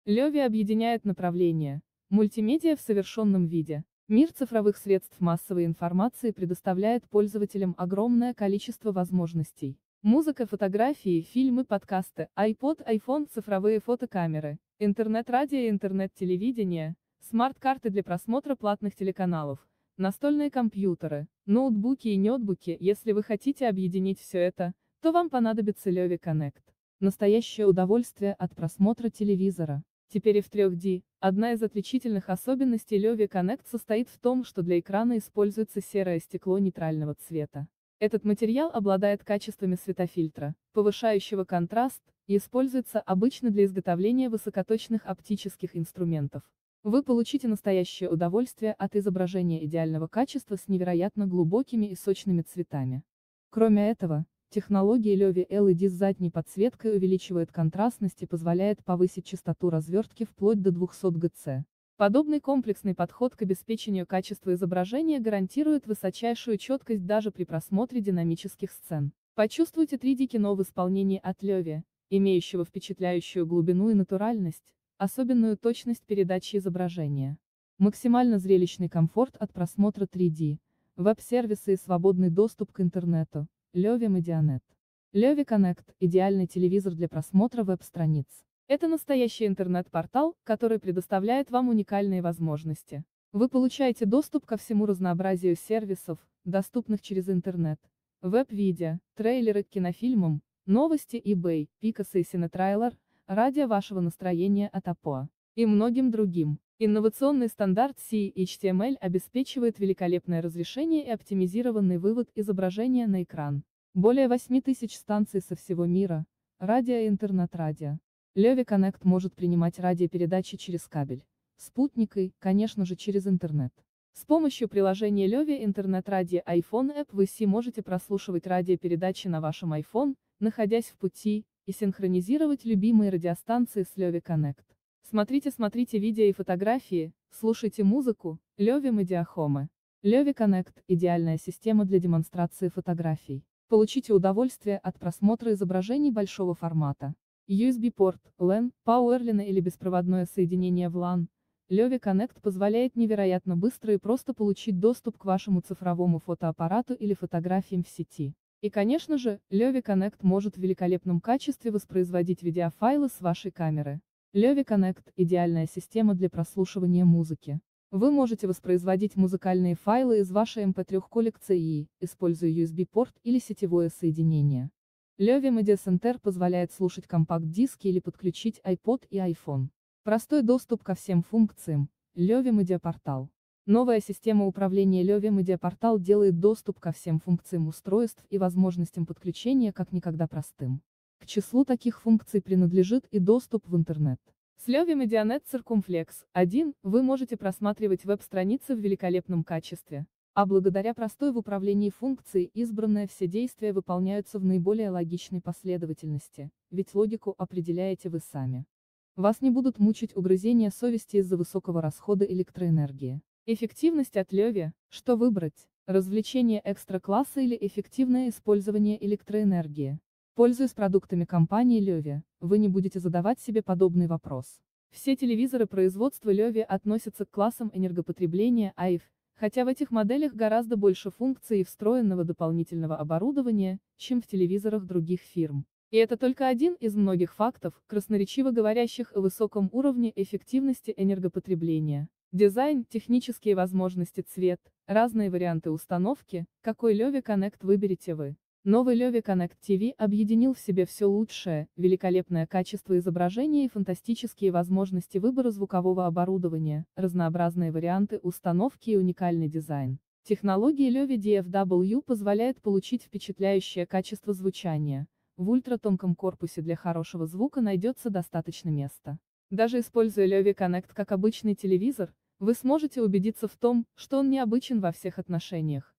Лёви объединяет направления. Мультимедиа в совершенном виде. Мир цифровых средств массовой информации предоставляет пользователям огромное количество возможностей. Музыка, фотографии, фильмы, подкасты, iPod, iPhone, цифровые фотокамеры, интернет-радио и интернет-телевидение, смарт-карты для просмотра платных телеканалов, настольные компьютеры, ноутбуки и нетбуки. Если вы хотите объединить все это, то вам понадобится Лёви Connect. Настоящее удовольствие от просмотра телевизора. Теперь и в 3D. Одна из отличительных особенностей Levy Connect состоит в том, что для экрана используется серое стекло нейтрального цвета. Этот материал обладает качествами светофильтра, повышающего контраст, и используется обычно для изготовления высокоточных оптических инструментов. Вы получите настоящее удовольствие от изображения идеального качества с невероятно глубокими и сочными цветами. Кроме этого, технология Levy LED с задней подсветкой увеличивает контрастность и позволяет повысить частоту развертки вплоть до 200 Гц. Подобный комплексный подход к обеспечению качества изображения гарантирует высочайшую четкость даже при просмотре динамических сцен. Почувствуйте 3D кино в исполнении от Levy, имеющего впечатляющую глубину и натуральность, особенную точность передачи изображения. Максимально зрелищный комфорт от просмотра 3D, веб-сервисы и свободный доступ к интернету. Levy Medianet. Levy Connect – идеальный телевизор для просмотра веб-страниц. Это настоящий интернет-портал, который предоставляет вам уникальные возможности. Вы получаете доступ ко всему разнообразию сервисов, доступных через интернет. Веб-видео, трейлеры к кинофильмам, новости eBay, Picasa и Cinetrailer, радио вашего настроения от APO и многим другим. Инновационный стандарт CHTML обеспечивает великолепное разрешение и оптимизированный вывод изображения на экран. Более 8000 станций со всего мира, радио и интернет-радио. Levy Connect может принимать радиопередачи через кабель, спутник и, конечно же, через интернет. С помощью приложения Levy интернет-радио iPhone App вы можете прослушивать радиопередачи на вашем iPhone, находясь в пути, и синхронизировать любимые радиостанции с Levy Connect. Смотрите видео и фотографии, слушайте музыку. Levy Media Home. Levy Connect – идеальная система для демонстрации фотографий. Получите удовольствие от просмотра изображений большого формата. USB-порт, LAN, PowerLAN или беспроводное соединение в LAN. Levy Connect позволяет невероятно быстро и просто получить доступ к вашему цифровому фотоаппарату или фотографиям в сети. И конечно же, Levy Connect может в великолепном качестве воспроизводить видеофайлы с вашей камеры. Levy Connect – идеальная система для прослушивания музыки. Вы можете воспроизводить музыкальные файлы из вашей MP3 коллекции, используя USB-порт или сетевое соединение. Levy Media Center позволяет слушать компакт-диски или подключить iPod и iPhone. Простой доступ ко всем функциям. Levy Media Portal. Новая система управления Levy Media Portal делает доступ ко всем функциям устройств и возможностям подключения как никогда простым. К числу таких функций принадлежит и доступ в интернет. С Levy Medianet Circumflex 1 вы можете просматривать веб-страницы в великолепном качестве. А благодаря простой в управлении функции избранные все действия выполняются в наиболее логичной последовательности, ведь логику определяете вы сами. Вас не будут мучить угрызения совести из-за высокого расхода электроэнергии. Эффективность от Levy. Что выбрать? Развлечение экстра-класса или эффективное использование электроэнергии? Пользуясь продуктами компании Levy, вы не будете задавать себе подобный вопрос. Все телевизоры производства Levy относятся к классам энергопотребления AIF, хотя в этих моделях гораздо больше функций и встроенного дополнительного оборудования, чем в телевизорах других фирм. И это только один из многих фактов, красноречиво говорящих о высоком уровне эффективности энергопотребления. Дизайн, технические возможности, цвет, разные варианты установки, какой Levy Connect выберете вы. Новый Levy Connect TV объединил в себе все лучшее, великолепное качество изображения и фантастические возможности выбора звукового оборудования, разнообразные варианты установки и уникальный дизайн. Технология Levy DFW позволяет получить впечатляющее качество звучания. В ультратонком корпусе для хорошего звука найдется достаточно места. Даже используя Levy Connect как обычный телевизор, вы сможете убедиться в том, что он необычен во всех отношениях.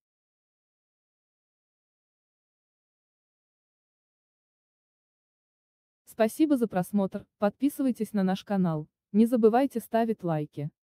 Спасибо за просмотр, подписывайтесь на наш канал, не забывайте ставить лайки.